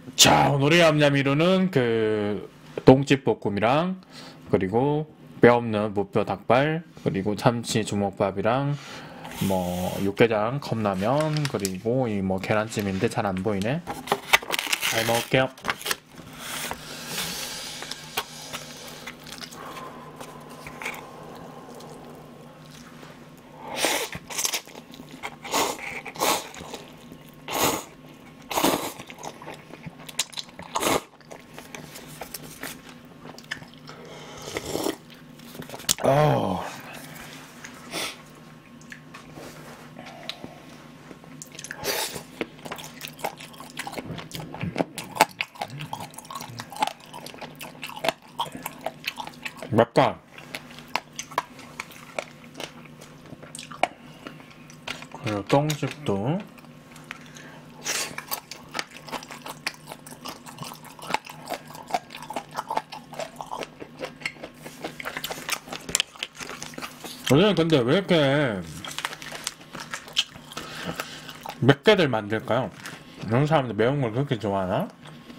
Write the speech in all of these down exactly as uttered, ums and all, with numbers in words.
자, 오늘의 얌얌이루는 그 똥집 볶음이랑 그리고 뼈 없는 무뼈 닭발 그리고 참치 주먹밥이랑 뭐 육개장 컵라면 그리고 이 뭐 계란찜인데 잘 안 보이네. 잘 먹을게요. 어. 맵다. 그리고 똥집도 요즘 근데 왜 이렇게 맵게들 만들까요? 이런 사람들 매운 걸 그렇게 좋아하나?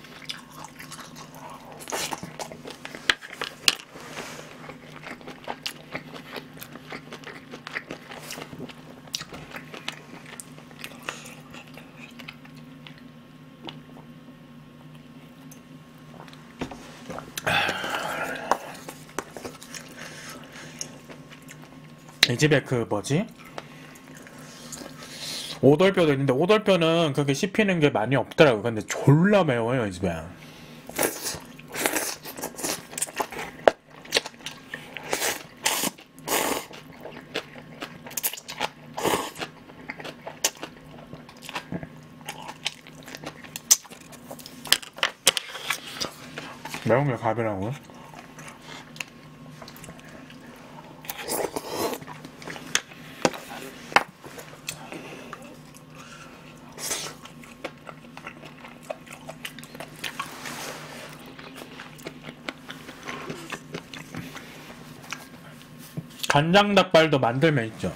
이 집에 그 뭐지? 오돌뼈도 있는데 오돌뼈는 그렇게 씹히는 게 많이 없더라고요. 근데 졸라 매워요 이 집에. 매운 게 갑이라고. 간장 닭발도 만들면 있죠.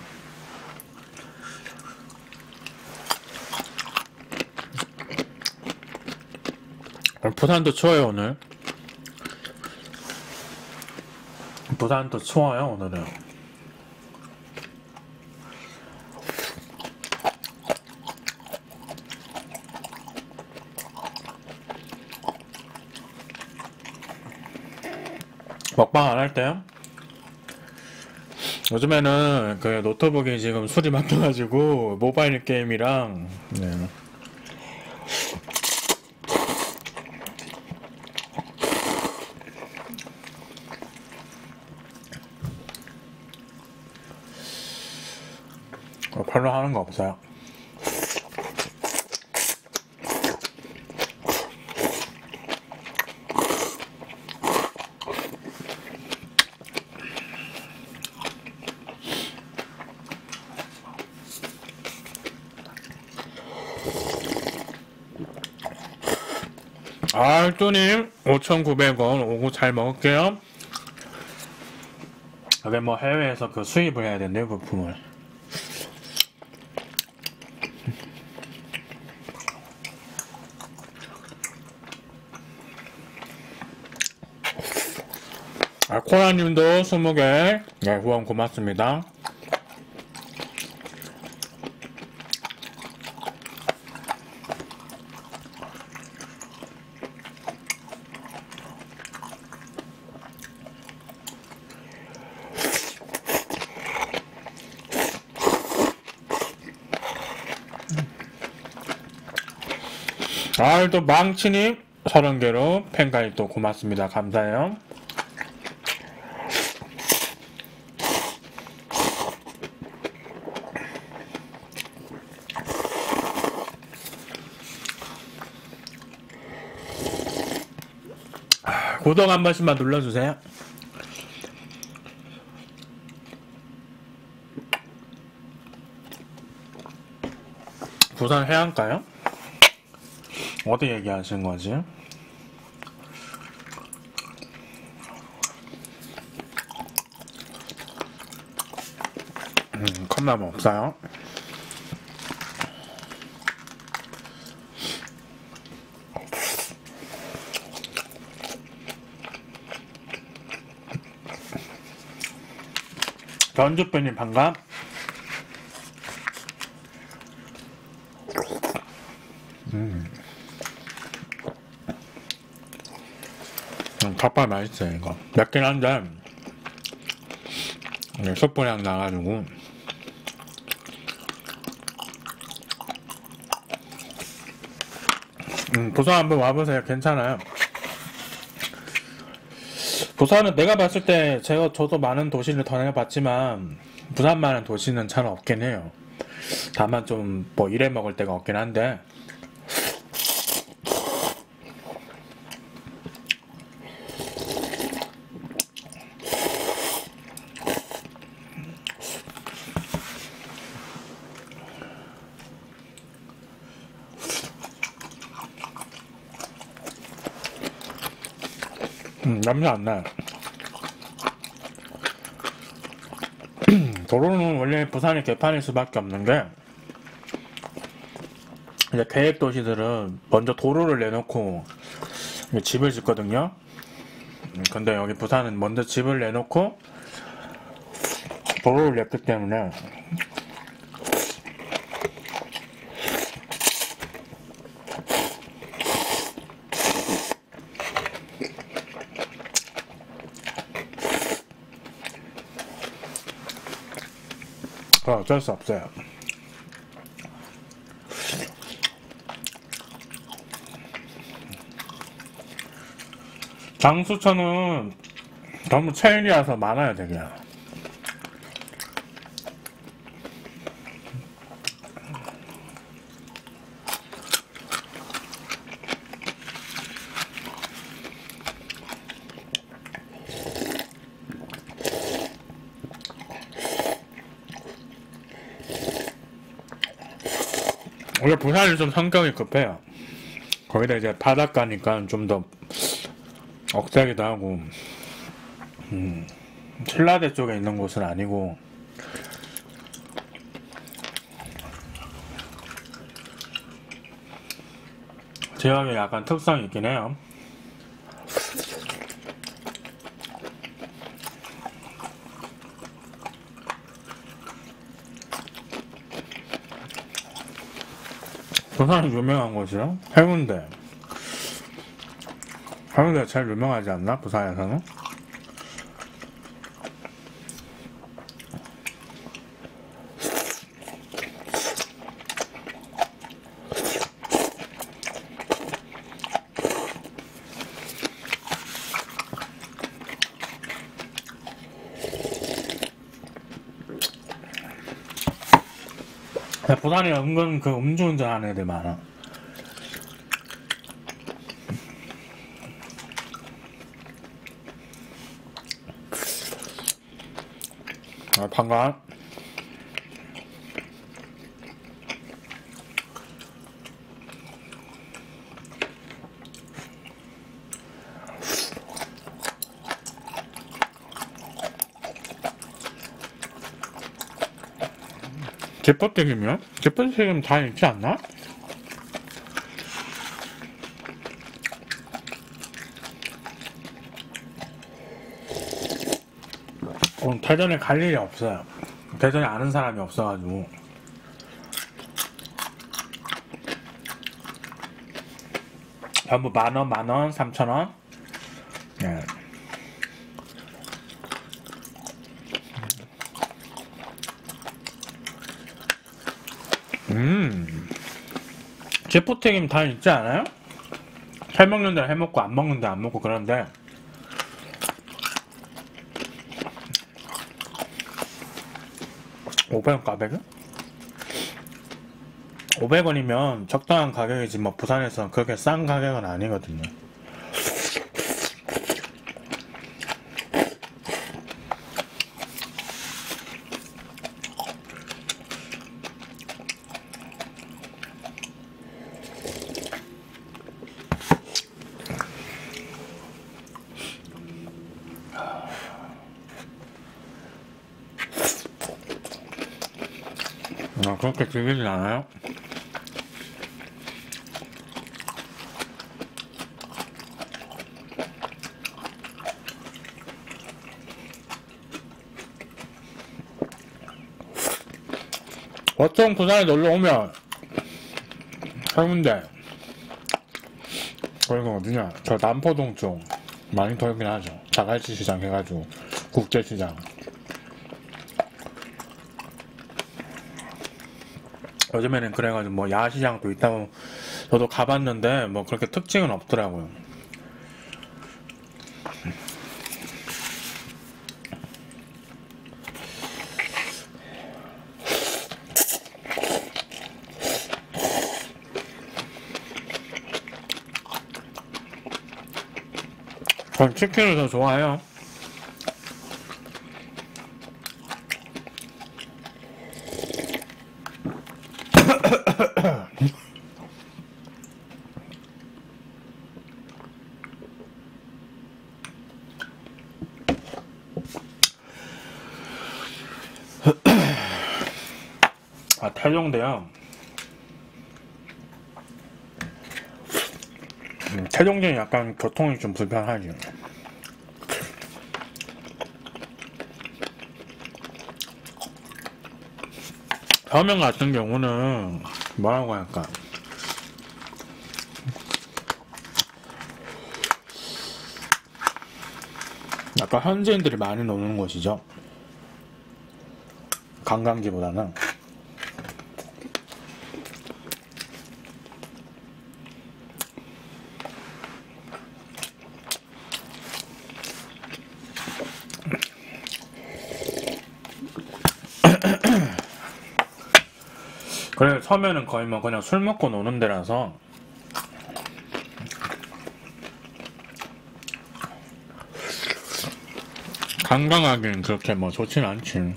부산도 추워요 오늘. 부산도 추워요 오늘은. 먹방 안 할 때요? 요즘에는 그 노트북이 지금 술이 막혀가지고 모바일 게임이랑 네. 어, 별로 하는 거 없어요. 알뚜님 오천구백 원 오고 잘 먹을게요. 여기 뭐 해외에서 그 수입을 해야 된대요 부품을. 아, 코라님도 스무 개 네, 후원 고맙습니다. 아, 또 망치님 서른 개로 팬가입 또 고맙습니다. 감사해요. 구독 한 번씩만 눌러주세요. 부산 해안가요? 어디 얘기하시는 거지? 음, 컵라면 없어요? 전주분님 반갑. 음. 음, 닭발 맛있어요, 이거. 맵긴 한데, 숯불향 나가지고. 음, 부산 한번 와보세요. 괜찮아요. 부산은 내가 봤을 때, 제가, 저도 많은 도시를 다녀봤지만, 부산만한 도시는 잘 없긴 해요. 다만 좀, 뭐, 일해 먹을 데가 없긴 한데, 음, 냄새 안 나요. 도로는 원래 부산이 개판일 수밖에 없는 게, 이제 계획 도시들은 먼저 도로를 내놓고 집을 짓거든요. 근데 여기 부산은 먼저 집을 내놓고 도로를 냈기 때문에 어쩔 수 없어요. 장수천은 너무 체인이라서 많아요, 되게. 원래 부산이 좀 성격이 급해요. 거기다 이제 바닷가니까 좀 더 억세기도 하고, 음, 신라대 쪽에 있는 곳은 아니고, 지역에 약간 특성이 있긴 해요. 부산이 유명한 곳이요? 해운대. 해운대가 제일 유명하지 않나? 부산에서는? 부산이 은근 그 음주운전 하는 애들 많아. 아, 반가. 제퍼튀김이요? 제퍼튀김 다 있지 않나? 어, 대전에 갈 일이 없어요. 대전에 아는 사람이 없어가지고. 전부 만원, 만원, 삼천원. 네. 음. 제포튀김 다 있지 않아요? 해먹는 데는 해먹고 안 먹는 데는 안 먹고 그런데 오백 원 가격은? 오백 원이면 적당한 가격이지 뭐 부산에서 그렇게 싼 가격은 아니거든요. 아, 그렇게 즐기진 않아요? 보통 부산에 놀러 오면 해운대 그리고 어디냐 저 남포동 쪽 많이 돌긴 하죠. 자갈치 시장 해가지고 국제시장. 요즘에는 그래가지고 뭐 야시장도 있다고 저도 가봤는데 뭐 그렇게 특징은 없더라고요. 전 치킨을 더 좋아해요. 아, 태종대요. 음, 태종대는 약간 교통이 좀 불편하지. 서면 같은 경우는 뭐라고 할까? 약간 현지인들이 많이 노는 곳이죠. 관광지보다는. 그래 서면은 거의 뭐 그냥 술 먹고 노는 데라서 관광하기는 그렇게 뭐 좋진 않지.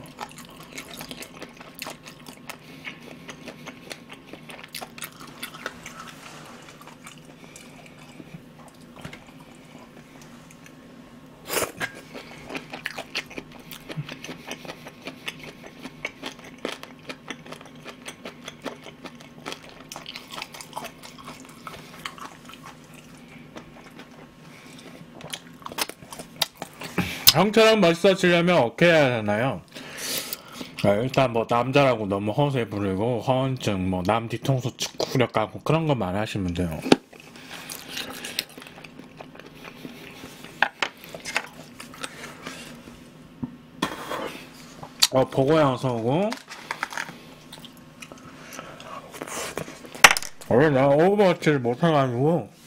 형처럼 멋있어지려면 어떻게 해야 하나요? 일단 뭐 남자라고 너무 허세 부리고 허언증 뭐 남 뒤통수 축구력 가고 그런 것만 하시면 돼요. 어 보고양서 오고 원래 내가 오버워치를 못해가지고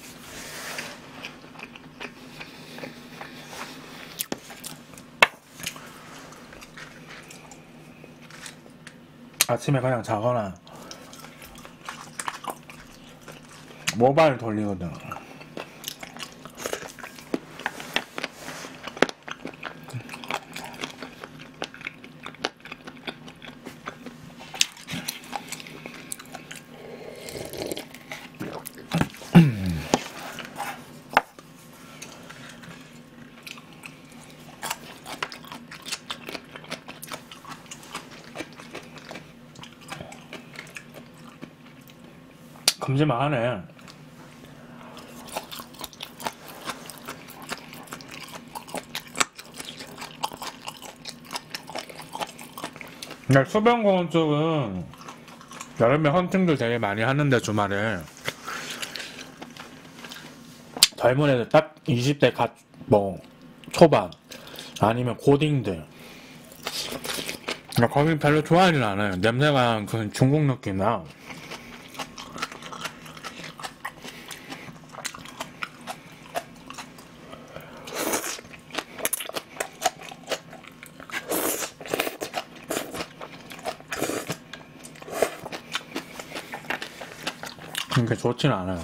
아침에 그냥 자거나 모바일 돌리거든. 금지만 하네. 근데 수변공원 쪽은 여름에 헌팅들 되게 많이 하는데 주말에 젊은 애들 딱 이십 대 갓 뭐 초반 아니면 고딩들 거긴 별로 좋아하진 않아요. 냄새가 그 중국 느낌이야. 그렇게 좋진 않아요.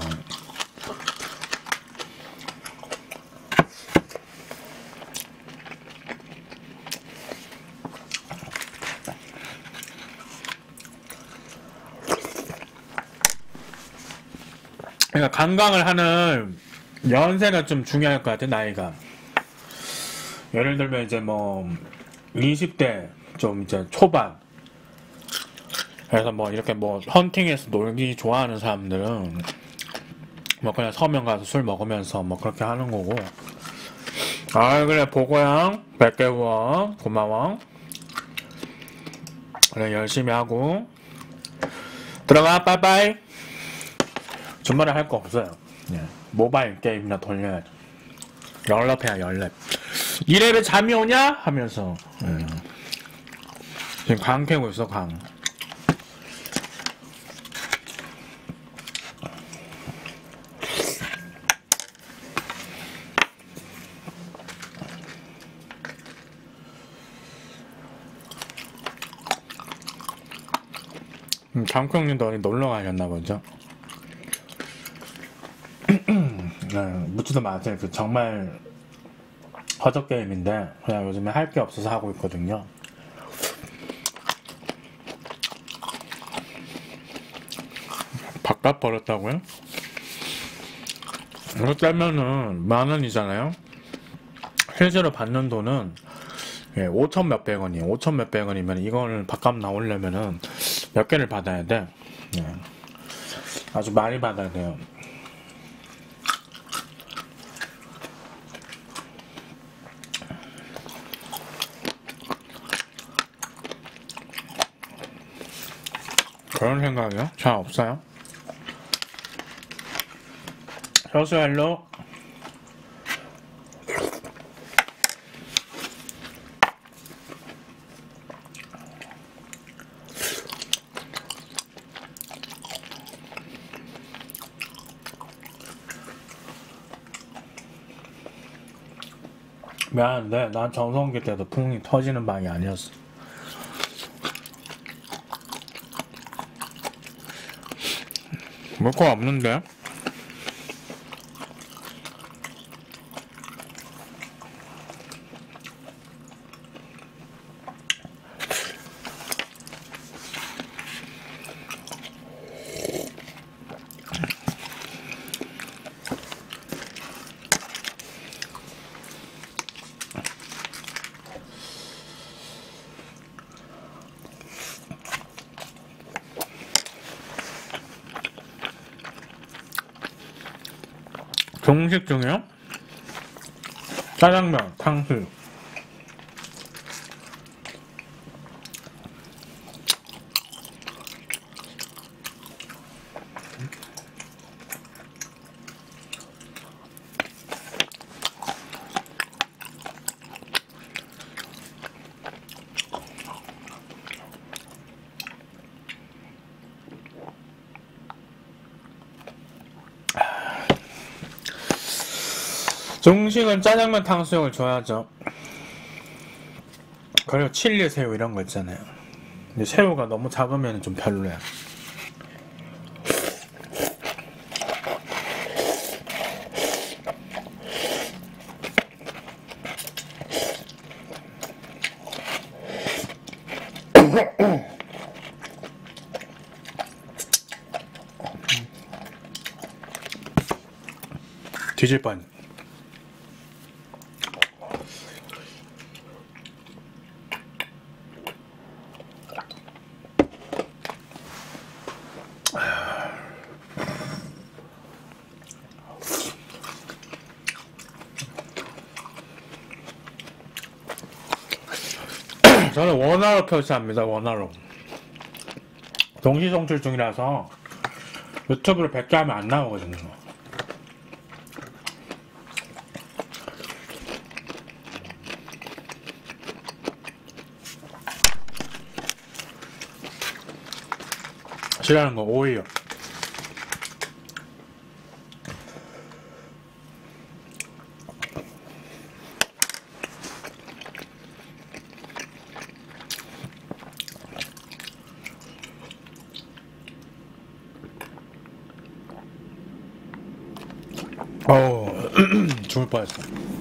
그러니까 관광을 하는 연세가 좀 중요할 것 같아. 나이가 예를 들면 이제 뭐 이십 대 좀 이제 초반 그래서 뭐 이렇게 뭐 헌팅해서 놀기 좋아하는 사람들은 뭐 그냥 서면 가서 술 먹으면서 뭐 그렇게 하는 거고. 아 그래 보고양 백 개 후원 고마워. 그래 열심히 하고 들어가 빠이빠이. 주말에 할 거 없어요. 예. 모바일 게임이나 돌려야지. 열랩해야 열랩. 이랩에 잠이 오냐? 하면서 예. 지금 강 캐고 있어 강. 음, 장국형님도 어디 놀러 가셨나 보죠? 네, 묻지도 마세요. 그 정말 허접 게임인데 그냥 요즘에 할 게 없어서 하고 있거든요. 바깥 버렸다고요? 이거 떼면은 만 원이잖아요. 실제로 받는 돈은 예, 오천 몇백 원이에요. 오천 몇백 원이면 이거를 바깥 나오려면은 몇 개를 받아야 돼. 예. 아주 많이 받아야 돼요. 그런 생각이요? 잘 없어요. 효수 헬로. 미안한데 난 정성기 때도 풍이 터지는 방이 아니었어. 뭘 거 없는데? 중식 중에요? 짜장면, 탕수육. 중식은 짜장면 탕수육을 줘야죠. 그리고 칠리 새우 이런 거 있잖아요. 근데 새우가 너무 작으면 좀 별로야. 뒤질 뻔. 저는 원화로 표시합니다. 원화로. 동시송출 중이라서 유튜브를 백 개 하면 안 나오거든요. 싫어하는 거 오히려. 어우 죽을 뻔했어.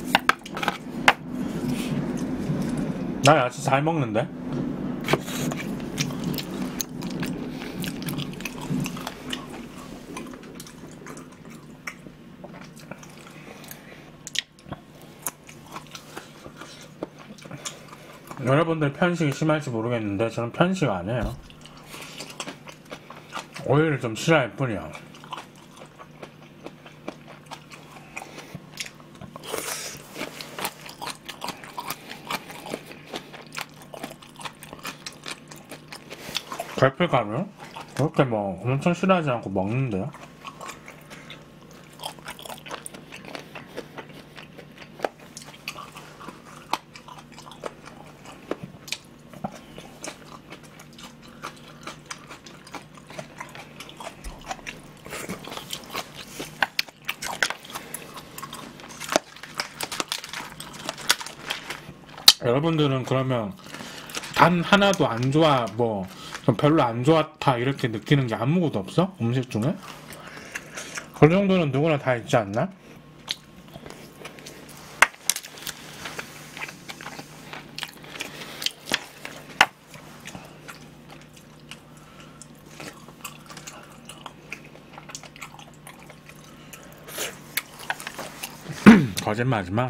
나 야채 잘 먹는데? 여러분들 편식이 심할지 모르겠는데 저는 편식 안 해요. 오히려 좀 싫어할 뿐이야. 갈필가루? 그렇게 뭐 엄청 싫어하지 않고 먹는데요. 여러분들은 그러면 단 하나도 안 좋아, 뭐 별로 안 좋았다 이렇게 느끼는 게 아무것도 없어? 음식 중에? 그 정도는 누구나 다 있지 않나? 거짓말하지마.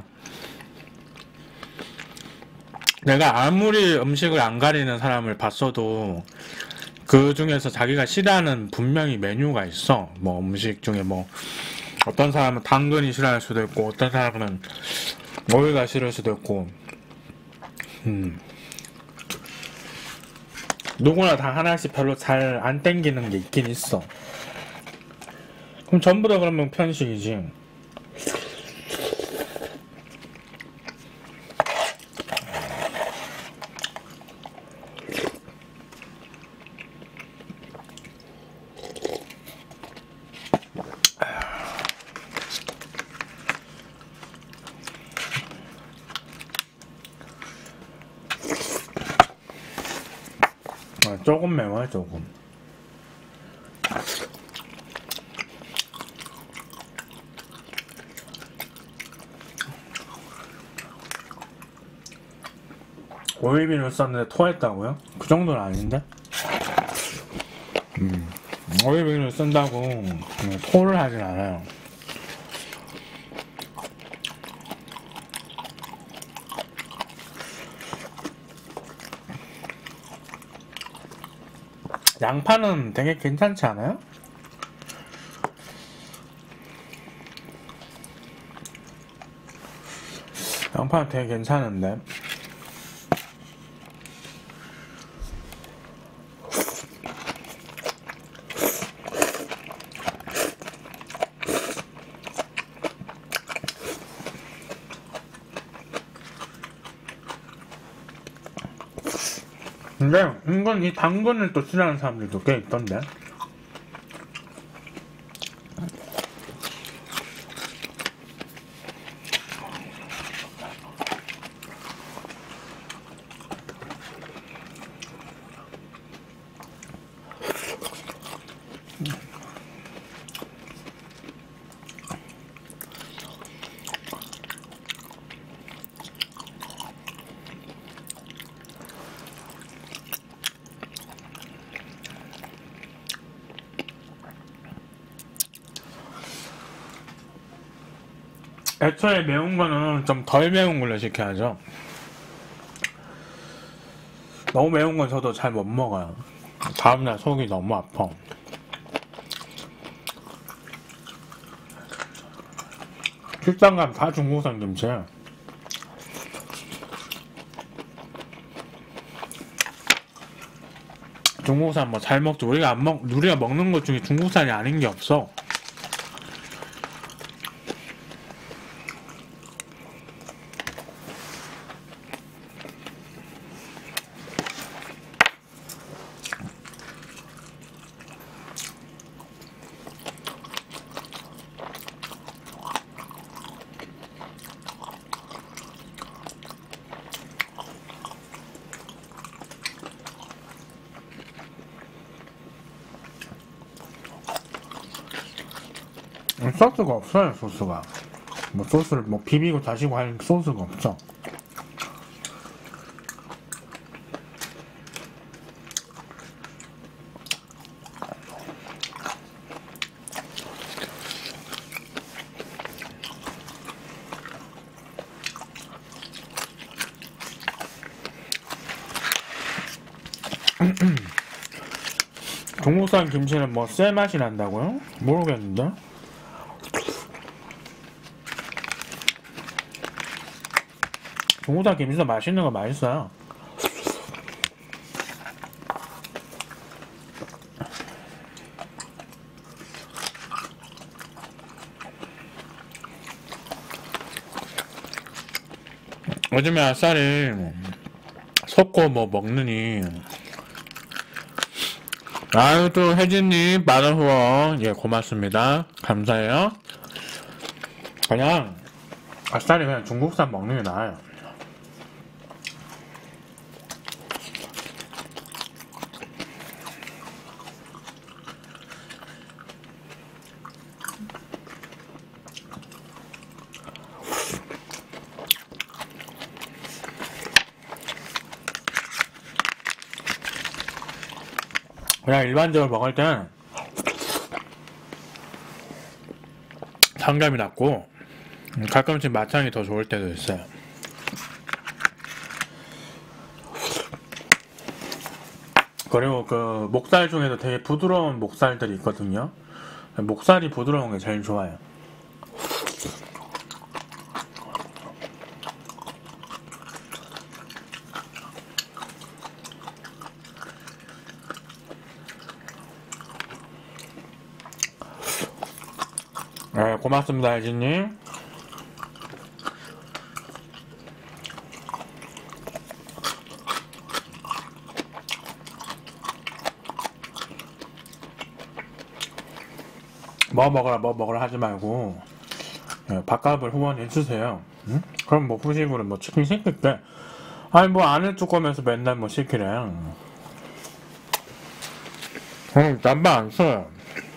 내가 아무리 음식을 안 가리는 사람을 봤어도 그 중에서 자기가 싫어하는 분명히 메뉴가 있어. 뭐 음식 중에 뭐 어떤 사람은 당근이 싫어할 수도 있고 어떤 사람은 오이가 싫을 수도 있고 음. 누구나 다 하나씩 별로 잘 안 땡기는 게 있긴 있어. 그럼 전부 다 그러면 편식이지. 아, 조금 매워요, 조금. 오이비를 썼는데 토했다고요? 그 정도는 아닌데? 음, 오이비를 쓴다고 그냥 토를 하진 않아요. 양파는 되게 괜찮지 않아요? 양파는 되게 괜찮은데. 근데 이건 이 당근을 또 싫어하는 사람들도 꽤 있던데. 애초에 매운 거는 좀 덜 매운 걸로 시켜야죠. 너무 매운 건 저도 잘 못 먹어요. 다음날 속이 너무 아파. 식당 가면 다 중국산 김치야. 중국산 뭐 잘 먹죠. 우리가 안 먹, 우리가 먹는 것 중에 중국산이 아닌 게 없어. 소스가 없어요. 소스가 뭐 소스를 뭐 비비고 다시고 할 소스가 없죠. 중국산 김치는 뭐 쎄 맛이 난다고요? 모르겠는데. 중국산 김치도 맛있는 거 맛있어요. 요즘에 아싸리 섞고 뭐 먹느니. 아유, 또 혜진님 만원 후원 예 고맙습니다. 감사해요. 그냥 아싸리 그냥 중국산 먹는 게 나아요. 그냥 일반적으로 먹을 땐 상감이 낮고 가끔씩 맛향이 더 좋을 때도 있어요. 그리고 그 목살 중에도 되게 부드러운 목살들이 있거든요. 목살이 부드러운 게 제일 좋아요. 네, 고맙습니다, 혜진님. 뭐 먹어라 뭐 먹어라 하지 말고 예, 밥값을 후원해주세요. 응? 그럼 뭐 후식으로 뭐 치킨 시킬게. 아니 뭐 안을 쭉 거면서 맨날 뭐 시키래. 응, 남방 안 써요.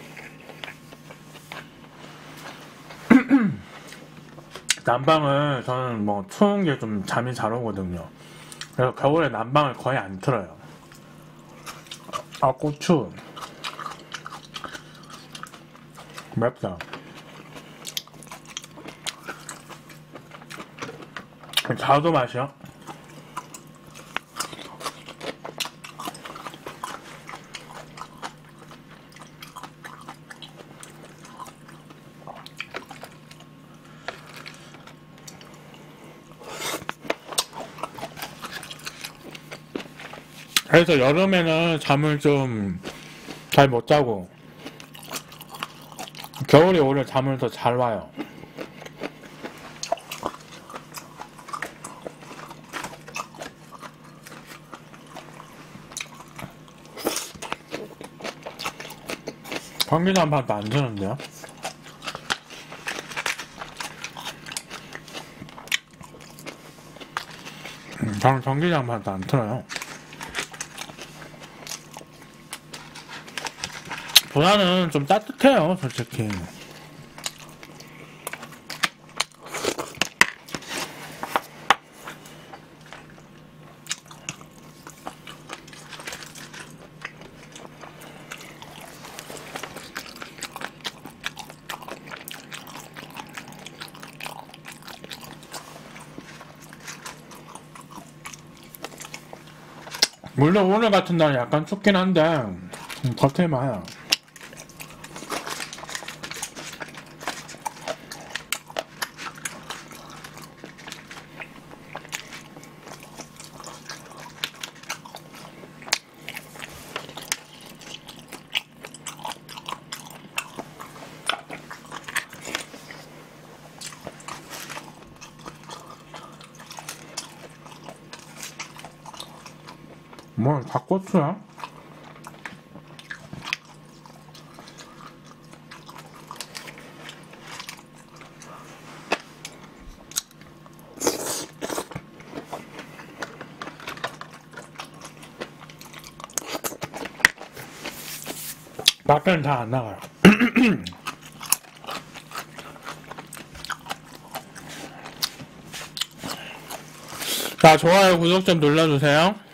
난방을 저는 뭐 추운 게 좀 잠이 잘 오거든요. 그래서 겨울에 난방을 거의 안 틀어요. 아, 고추 맵다. 자두 맛이요? 그래서 여름에는 잠을 좀 잘 못 자고 겨울에 오히려 잠을 더 잘 와요. 전기장판도 안 드는데요? 음, 저는 전기장판도 안 틀어요. 보다는 좀 따뜻해요, 솔직히. 물론 오늘 같은 날 약간 춥긴 한데 음, 겉에만 뭐 닭고추야? 밖에는 다 안 나가요. 자, 좋아요, 구독 좀 눌러주세요.